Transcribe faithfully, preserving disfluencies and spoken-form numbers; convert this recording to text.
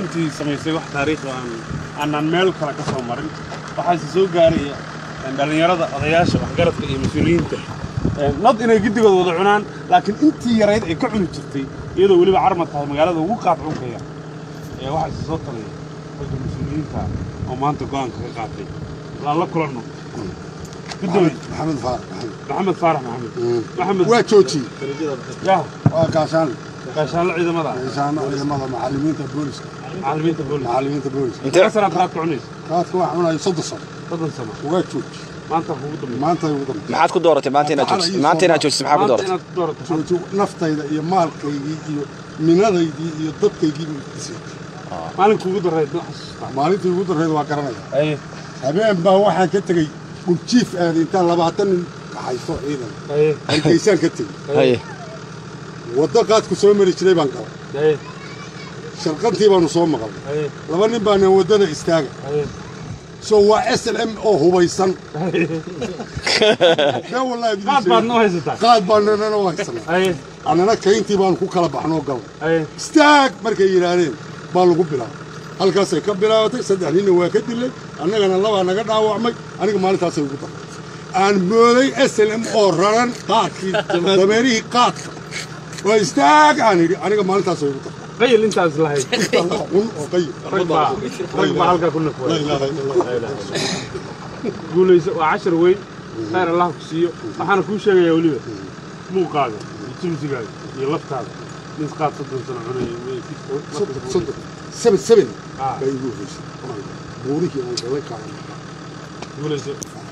runtii samaysay wax taariikh ah aan aan meel kale ka soo marin waxa soo gaaray dhalinyarada odayaasha waxgaradka iyo mas'uuliyiinta nad inay gidigooda wada cunaan laakiin intii yareed ay ka cuni jirtay iyadoo waliba carmad tahay magaalada ugu qaadcun ka yar ee waxa soo talay dadka mas'uuliyiinta oo maanta go'aan ka qaatay la la kulanno محمد فارح محمد فارح محمد محمد واتشوتي يا وكاشان كاشان العيد ماذا كاشان العيد ماذا معلمين البوليس معلمين البوليس معلمين البوليس انت سنه قرات عنيس قرات واحد من يصد سنه صد سنه واتشوتي ما انت فوضى ما انت فوضى ما حد كدورتي ما انت ناتشوتي ما انت ناتشوتي ما حد كدورتي شوتي نفتيدا iyo maalkaygi iyo minadaydi iyo dadkaygi isii maalinku ugu dareed xasuusta maalintii ugu dareed waa garanaya ay habeen baa waxa ka tagay وجيف هذه أنت لبعتني حيثو إيدا أيه الكيسان كتير أيه وضقات كسوم مريشلي بانكوا أيه شرقتي بانو صوم مقبل أيه لما نبى نودنا استاج أيه سو اس ال ام او هو يسن لا والله قاد بانو هيستا قاد بانو نو هيسن أيه أنا أنا كينتي بان كو كلا بحنو قبل أيه استاج مركي يرانين بالو قبلا halkaasay ka bilaawatay saddex nin waa ka dilay annagana laba naga dhaawacmay aniga maalintaasay ugu tahay aan mooday S L M oo raran qaadkii dameerihii qaadka waa istaag aan yidhi aniga maalintaasay ugu tahay qayl intaas lahayd un oo qayl rag baa halkaa ku nafway guulayso waa cashar weyn khayr allah ku siiyo waxaana kuu sheegayaa weliba muuqaaga iyo jimsigaaga iyo laftaada nis qaad soddon sano cunay سبت سبت بيقول فيش بوريك أنا كذا كان قول